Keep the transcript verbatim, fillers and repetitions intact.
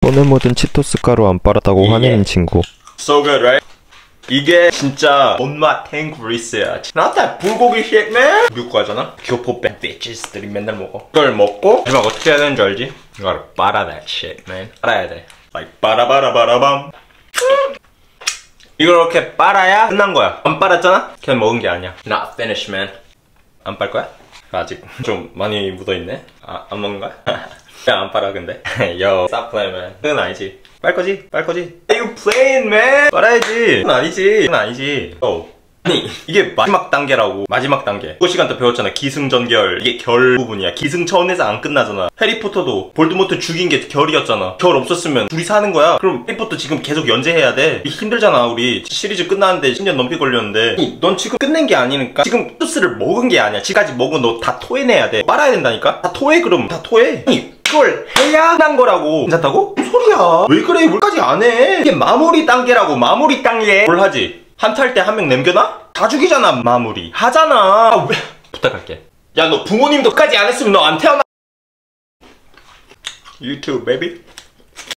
손에 묻은 치토스 가루 안 빨았다고 이게 화내는 친구. So good, right? 이게 진짜 온맛 탱그리스야. Not that 불고기 shit, man. 미국 가잖아? 교포 백 bitches들이 맨날 먹어. 이걸 먹고 마지막 어떻게 해야 되는 줄 알지? 이걸 빨아 that shit, man. 빨아야 돼. Like 빠라바라바라밤. 이걸 이렇게 빨아야 끝난 거야. 안 빨았잖아? 그냥 먹은 게 아니야. Not finished, man. 안 빨 거야? 아직 좀 많이 묻어있네? 아, 안 먹는 거야? 그냥 안 빨아 근데. Yo, stop playing, man. 그건 아니지. 빨 거지? 빨 거지? Are you playing, man? 빨아야지. 그건 아니지. 그건 아니지. Oh. 아니, 이게 마지막 단계라고. 마지막 단계. 그 시간 때 배웠잖아. 기승전결. 이게 결 부분이야. 기승천에서 안 끝나잖아. 해리포터도 볼드모트 죽인 게 결이었잖아. 결 없었으면 둘이 사는 거야. 그럼 해리포터 지금 계속 연재해야 돼. 힘들잖아. 우리 시리즈 끝나는데 십 년 넘게 걸렸는데. 아니, 넌 지금 끝낸 게 아니니까. 지금 소스를 먹은 게 아니야. 지금까지 먹은 너 다 토해내야 돼. 빨아야 된다니까? 다 토해 그럼. 다 토해. 아니, 그걸 해야 끝난 거라고. 괜찮다고? 무슨 소리야. 왜 그래? 뭘까지 안 해? 이게 마무리 단계라고. 마무리 단계. 뭘 하지? 한탈 때 한 명 남겨놔? 다 죽이잖아. 마무리 하잖아. 아, 왜? 부탁할게. 야, 너 부모님도 끝까지 안 했으면 너 안 태어나. 유튜브 베이비.